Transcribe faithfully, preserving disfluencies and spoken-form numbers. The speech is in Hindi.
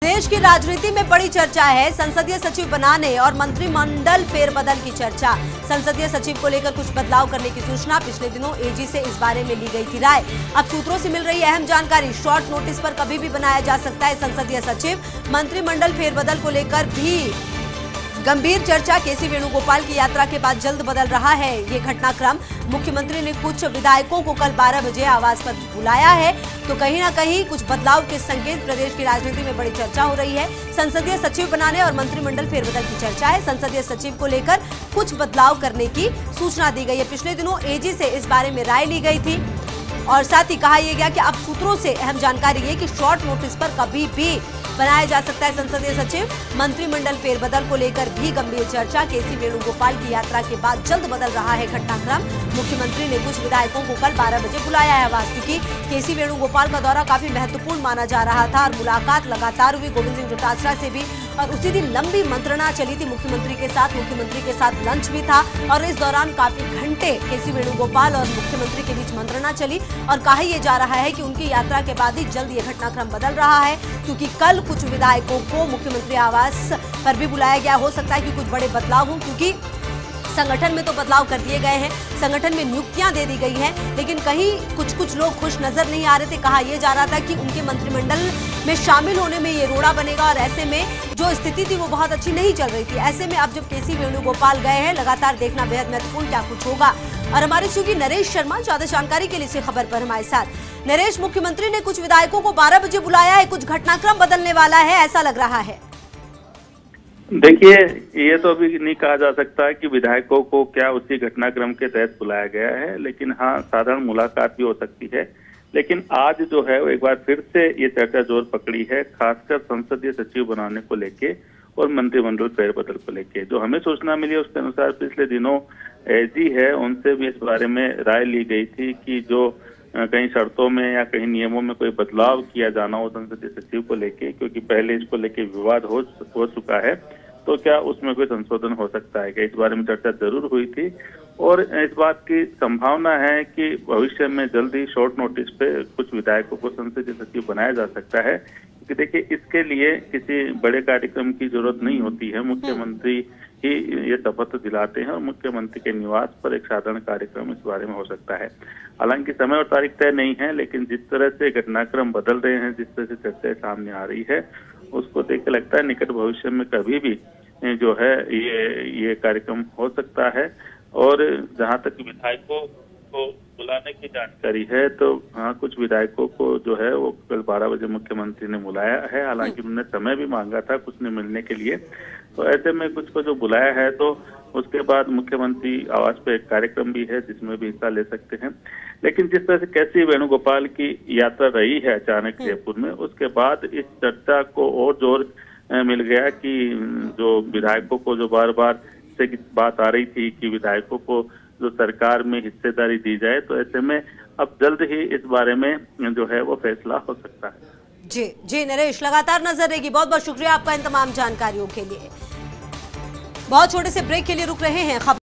देश की राजनीति में बड़ी चर्चा है संसदीय सचिव बनाने और मंत्रिमंडल फेरबदल की चर्चा। संसदीय सचिव को लेकर कुछ बदलाव करने की सूचना पिछले दिनों एजी से इस बारे में ली गई थी राय। अब सूत्रों से मिल रही अहम जानकारी, शॉर्ट नोटिस पर कभी भी बनाया जा सकता है संसदीय सचिव। मंत्रिमंडल फेरबदल को लेकर भी गंभीर चर्चा। केसी वेणुगोपाल की यात्रा के बाद जल्द बदल रहा है ये घटनाक्रम। मुख्यमंत्री ने कुछ विधायकों को कल बारह बजे आवास पर बुलाया है, तो कहीं ना कहीं कुछ बदलाव के संकेत प्रदेश की राजनीति में बड़ी चर्चा हो रही है। संसदीय सचिव बनाने और मंत्रिमंडल फेरबदल की चर्चा है। संसदीय सचिव को लेकर कुछ बदलाव करने की सूचना दी गई है। पिछले दिनों एजी से इस बारे में राय ली गई थी और साथ ही कहा यह गया कि अब सूत्रों से अहम जानकारी ये कि शॉर्ट नोटिस पर कभी भी बनाया जा सकता है संसदीय सचिव। मंत्रिमंडल फेरबदल को लेकर भी गंभीर चर्चा। केसी वेणुगोपाल की यात्रा के बाद जल्द बदल रहा है घटनाक्रम। मुख्यमंत्री ने कुछ विधायकों को कल बारह बजे बुलाया है आवास, क्योंकि केसी वेणुगोपाल का दौरा काफी महत्वपूर्ण माना जा रहा था और मुलाकात लगातार हुई गोविंद सिंह डोटासरा से भी, और उसी दिन लंबी मंत्रणा चली थी मुख्यमंत्री के साथ। मुख्यमंत्री के साथ लंच भी था और इस दौरान काफी घंटे केसी वेणुगोपाल और मुख्यमंत्री के बीच मंत्रणा चली और कहा यह जा रहा है कि उनकी यात्रा के बाद ही जल्द ये घटनाक्रम बदल रहा है, क्योंकि कल कुछ विधायकों को मुख्यमंत्री आवास पर भी बुलाया गया। हो सकता है कि कुछ बड़े बदलाव हों, क्योंकि संगठन में तो बदलाव कर दिए गए हैं, संगठन में नियुक्तियां दे दी गई हैं, लेकिन कहीं कुछ कुछ लोग खुश नजर नहीं आ रहे थे। कहा यह जा रहा था कि उनके मंत्रिमंडल में शामिल होने में ये रोड़ा बनेगा और ऐसे में जो स्थिति थी वो बहुत अच्छी नहीं चल रही थी। ऐसे में अब जब केसी वेणुगोपाल गए हैं, लगातार देखना बेहद महत्वपूर्ण क्या कुछ होगा। और हमारे सहयोगी नरेश शर्मा ज्यादा जानकारी के लिए इसी खबर पर हमारे साथ। नरेश, मुख्यमंत्री ने कुछ विधायकों को बारह बजे बुलाया है, कुछ घटनाक्रम बदलने वाला है ऐसा लग रहा है। देखिए, ये तो अभी नहीं कहा जा सकता है कि विधायकों को क्या उसी घटनाक्रम के तहत बुलाया गया है, लेकिन हाँ साधारण मुलाकात भी हो सकती है। लेकिन आज जो है वो एक बार फिर से ये चर्चा जोर पकड़ी है, खासकर संसदीय सचिव बनाने को लेके और मंत्रिमंडल फेरबदल को लेके। जो हमें सूचना मिली उसके अनुसार पिछले दिनों एजी है उनसे भी इस बारे में राय ली गई थी कि जो कहीं शर्तों में या कहीं नियमों में कोई बदलाव किया जाना हो संसदीय सचिव को लेके, क्योंकि पहले इसको लेके विवाद हो हो चुका है, तो क्या उसमें कोई संशोधन हो सकता है क्या, इस बारे में चर्चा जरूर हुई थी। और इस बात की संभावना है कि भविष्य में जल्द ही शॉर्ट नोटिस पे कुछ विधायकों को संसदीय सचिव बनाया जा सकता है, क्योंकि देखिए इसके लिए किसी बड़े कार्यक्रम की जरूरत नहीं होती है। मुख्यमंत्री ही ये शपथ दिलाते हैं और मुख्यमंत्री के निवास पर एक साधारण कार्यक्रम इस बारे में हो सकता है। हालांकि समय और तारीख तय नहीं है, लेकिन जिस तरह से घटनाक्रम बदल रहे हैं, जिस तरह से चर्चा सामने आ रही है, उसको देख के लगता है निकट भविष्य में कभी भी जो है ये ये कार्यक्रम हो सकता है। और जहां तक विधायकों को बुलाने की जानकारी है, तो हाँ कुछ विधायकों को जो है वो कल बारह बजे मुख्यमंत्री ने बुलाया है। हालांकि उन्होंने समय भी मांगा था कुछ ने मिलने के लिए, तो ऐसे में कुछ को जो बुलाया है, तो उसके बाद मुख्यमंत्री आवास पे एक कार्यक्रम भी है जिसमें भी हिस्सा ले सकते हैं। लेकिन जिस तरह से केसी वेणुगोपाल की यात्रा रही है अचानक जयपुर में, उसके बाद इस चर्चा को और जोर मिल गया कि जो विधायकों को जो बार बार से बात आ रही थी कि विधायकों को जो सरकार में हिस्सेदारी दी जाए, तो ऐसे में अब जल्द ही इस बारे में जो है वो फैसला हो सकता है। जी जी नरेश, लगातार नजर रहेगी। बहुत बहुत शुक्रिया आपका इन तमाम जानकारियों के लिए। बहुत छोटे से ब्रेक के लिए रुक रहे हैं।